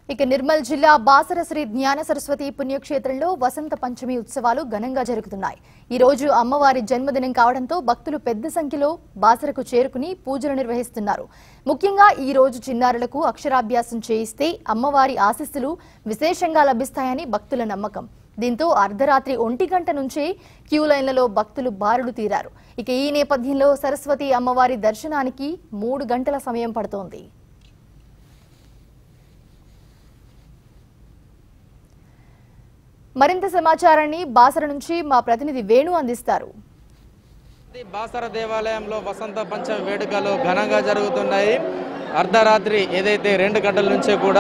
ఇక నిర్మల్ జిల్లా బాసర శ్రీ జ్ఞాన సరస్వతి పుణ్యక్షేత్రంలో వసంత పంచమి ఉత్సవాలు ఘనంగా జరుగుతున్నాయి. ఈ రోజు అమ్మవారి జన్మదినం కావడంతో భక్తులు పెద్ద సంఖ్యలో బాసరకు చేరుకుని పూజలు నిర్వహిస్తున్నారు. ముఖ్యంగా ఈ రోజు చిన్నారులకు అక్షరాభ్యాసం చేయిస్తే అమ్మవారి ఆశీస్సులు విశేషంగా లభిస్తాయని భక్తుల నమ్మకం. దీంతో అర్ధరాత్రి 1 గంట నుంచే క్యూ లైన్లలో భక్తులు బారులు తీరారు. ఇక ఈ నేపథ్యంలో సరస్వతి అమ్మవారి దర్శనానికి 3 గంటల సమయం పడుతోంది. మరింత సమాచారాన్ని బాసర నుంచి మా ప్రతినిధి వేణు అందిస్తారు. బాసర దేవాలయంలో వసంత పంచమి వేడుకలు ఘనంగా జరుగుతున్నాయి. అర్ధరాత్రి ఏదైతే 2 గంటల నుంచే కూడా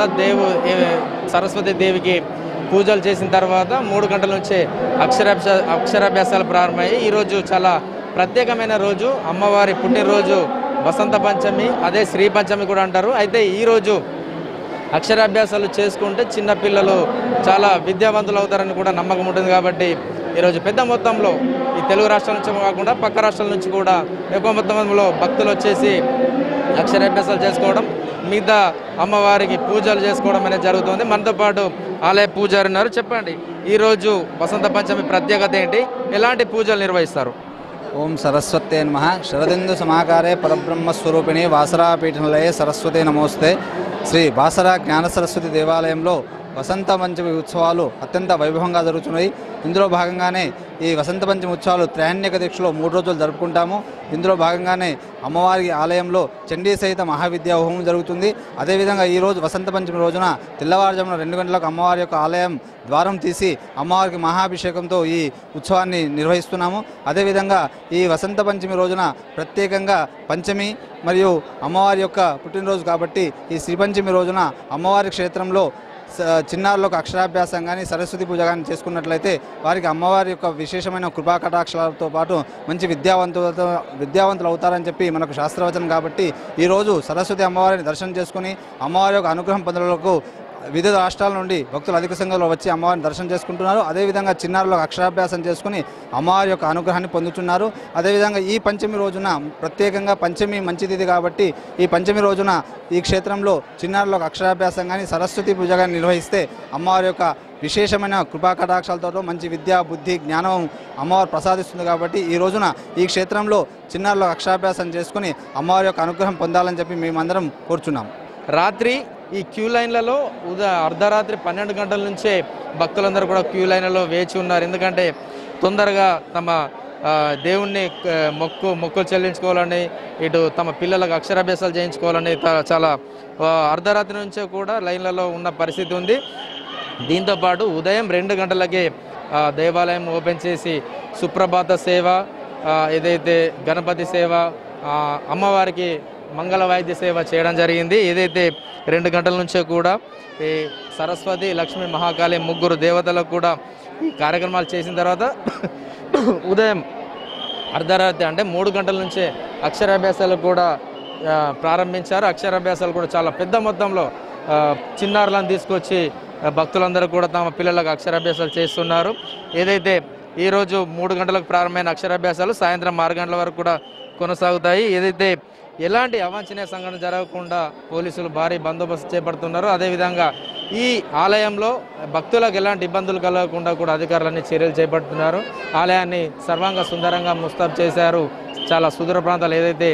సరస్వతి దేవికి పూజలు చేసిన తర్వాత 3 గంటల నుంచే అక్షరాభ్యాసాలు ప్రారంభమయ్యాయి. ఈరోజు చాలా ప్రత్యేకమైన రోజు, అమ్మవారి పుట్టినరోజు వసంత పంచమి, అదే శ్రీ పంచమి కూడా అంటారు. అయితే ఈరోజు అక్షరాభ్యాసాలు చేసుకుంటే చిన్నపిల్లలు చాలా విద్యావంతులు అవుతారని కూడా నమ్మకం ఉంటుంది. కాబట్టి ఈరోజు పెద్ద మొత్తంలో ఈ తెలుగు రాష్ట్రాల నుంచి కాకుండా పక్క రాష్ట్రాల నుంచి కూడా ఎక్కువ మొత్తంలో భక్తులు వచ్చేసి అక్షరాభ్యాసాలు చేసుకోవడం, మిగతా అమ్మవారికి పూజలు చేసుకోవడం అనేది జరుగుతుంది. మనతో పాటు ఆలయ పూజారి ఉన్నారు. చెప్పండి, ఈరోజు వసంత పంచమి ప్రత్యేకత ఏంటి, ఎలాంటి పూజలు నిర్వహిస్తారు? ఓం సరస్వతే నమః. శరదిందు సమాకారే పరబ్రహ్మస్వరూపిణి వాసరాపీఠనిలయే సరస్వతే నమోస్తే. శ్రీ బాసర జ్ఞాన సరస్వతి దేవాలయంలో వసంత పంచమి ఉత్సవాలు అత్యంత వైభవంగా జరుగుతున్నాయి. ఇందులో భాగంగానే ఈ వసంత పంచమి ఉత్సవాలు త్రైన్యక దీక్షలో 3 రోజులు జరుపుకుంటాము. ఇందులో భాగంగానే అమ్మవారి ఆలయంలో చండీ సహిత మహావిద్యా హోమం జరుగుతుంది. అదేవిధంగా ఈరోజు వసంత పంచమి రోజున తెల్లవారుజామున 2 గంటలకు అమ్మవారి యొక్క ఆలయం ద్వారం తీసి అమ్మవారికి మహాభిషేకంతో ఈ ఉత్సవాన్ని నిర్వహిస్తున్నాము. అదేవిధంగా ఈ వసంత పంచమి రోజున ప్రత్యేకంగా పంచమి మరియు అమ్మవారి యొక్క పుట్టినరోజు కాబట్టి ఈ శ్రీ పంచమి రోజున అమ్మవారి క్షేత్రంలో చిన్నారులకు అక్షరాభ్యాసం కానీ సరస్వతి పూజ కానీ చేసుకున్నట్లయితే వారికి అమ్మవారి యొక్క విశేషమైన కృపా కటాక్షలతో పాటు మంచి విద్యావంతులు అవుతారని చెప్పి మనకు శాస్త్రవచనం. కాబట్టి ఈరోజు సరస్వతి అమ్మవారిని దర్శనం చేసుకుని అమ్మవారి యొక్క అనుగ్రహం పొందడానికి వివిధ రాష్ట్రాల నుండి భక్తులు అధిక సంఖ్యలో వచ్చి అమ్మవారిని దర్శనం చేసుకుంటున్నారు. అదేవిధంగా చిన్నారులకు అక్షరాభ్యాసం చేసుకుని అమ్మవారి యొక్క అనుగ్రహాన్ని పొందుతున్నారు. అదేవిధంగా ఈ పంచమి రోజున ప్రత్యేకంగా పంచమి మంచి తిథి కాబట్టి ఈ పంచమి రోజున ఈ క్షేత్రంలో చిన్నారులకు అక్షరాభ్యాసం కానీ సరస్వతి పూజ కానీ నిర్వహిస్తే అమ్మవారి యొక్క విశేషమైన కృపా కటాక్షాలతో మంచి విద్యా బుద్ధి జ్ఞానం అమ్మవారు ప్రసాదిస్తుంది. కాబట్టి ఈ రోజున ఈ క్షేత్రంలో చిన్నారులకు అక్షరాభ్యాసం చేసుకుని అమ్మవారి యొక్క అనుగ్రహం పొందాలని చెప్పి మేమందరం కోరుచున్నాం. రాత్రి ఈ క్యూ లైన్లలో అర్ధరాత్రి 12 గంటల నుంచే భక్తులందరూ కూడా క్యూ లైన్లలో వేచి ఉన్నారు. ఎందుకంటే తొందరగా తమ దేవుణ్ణి మొక్కులు చెల్లించుకోవాలని, ఇటు తమ పిల్లలకు అక్షరాభ్యాసాలు చేయించుకోవాలని చాలా అర్ధరాత్రి నుంచే కూడా లైన్లలో ఉన్న పరిస్థితి ఉంది. దీంతోపాటు ఉదయం 2 గంటలకే దేవాలయం ఓపెన్ చేసి సుప్రభాత సేవ, ఏదైతే గణపతి సేవ, అమ్మవారికి మంగళ వాయిద్య సేవ చేయడం జరిగింది. ఏదైతే 2 గంటల నుంచే కూడా ఈ సరస్వతి, లక్ష్మీ, మహాకాళి ముగ్గురు దేవతలకు కూడా ఈ కార్యక్రమాలు చేసిన తర్వాత ఉదయం అర్ధరాత్రి అంటే 3 గంటల నుంచే అక్షరాభ్యాసాలు కూడా ప్రారంభించారు. అక్షరాభ్యాసాలు కూడా చాలా పెద్ద మొత్తంలో చిన్నారులను తీసుకొచ్చి భక్తులందరూ కూడా తమ పిల్లలకు అక్షరాభ్యాసాలు చేస్తున్నారు. ఏదైతే ఈరోజు 3 గంటలకు ప్రారంభమైన అక్షరాభ్యాసాలు సాయంత్రం 6 గంటల వరకు కూడా కొనసాగుతాయి. ఏదైతే ఎలాంటి అవాంఛనీయ సంఘటన జరగకుండా పోలీసులు భారీ బందోబస్తు చేపడుతున్నారు. అదేవిధంగా ఈ ఆలయంలో భక్తులకు ఎలాంటి ఇబ్బందులు కలగకుండా కూడా అధికారులన్నీ చర్యలు చేపడుతున్నారు. ఆలయాన్ని సర్వాంగ సుందరంగా ముస్తాబు చేశారు. చాలా సుదూర ప్రాంతాలు ఏదైతే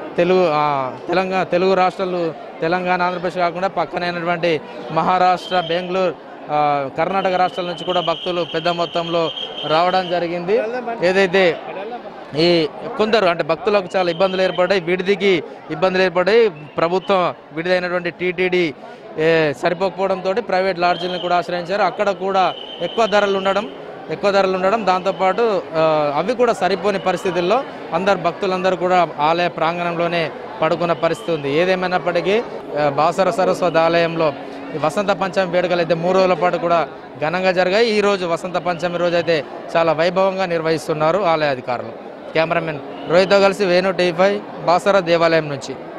తెలుగు రాష్ట్రాలు తెలంగాణ, ఆంధ్రప్రదేశ్ కాకుండా పక్కనైనటువంటి మహారాష్ట్ర, బెంగళూరు, కర్ణాటక రాష్ట్రాల నుంచి కూడా భక్తులు పెద్ద మొత్తంలో రావడం జరిగింది. ఏదైతే ఈ కొందరు అంటే భక్తులకు చాలా ఇబ్బందులు ఏర్పడ్డాయి, విడిదికి ఇబ్బందులు ఏర్పడ్డాయి. ప్రభుత్వం విడిదైనటువంటి టీటీడీ సరిపోకపోవడంతో ప్రైవేట్ లాడ్జీలను కూడా ఆశ్రయించారు. అక్కడ కూడా ఎక్కువ ధరలు ఉండడం దాంతోపాటు అవి కూడా సరిపోని పరిస్థితుల్లో భక్తులందరూ కూడా ఆలయ ప్రాంగణంలోనే పడుకున్న పరిస్థితి ఉంది. ఏదేమైనప్పటికీ బాసర సరస్వతి ఆలయంలో వసంత పంచమి వేడుకలు అయితే 3 రోజుల పాటు కూడా ఘనంగా జరిగాయి. ఈ రోజు వసంత పంచమి రోజు అయితే చాలా వైభవంగా నిర్వహిస్తున్నారు ఆలయ అధికారులు. కెమెరామెన్ రోహిత్తో కలిసి వేణు, టీవీ5 బాసర దేవాలయం నుంచి.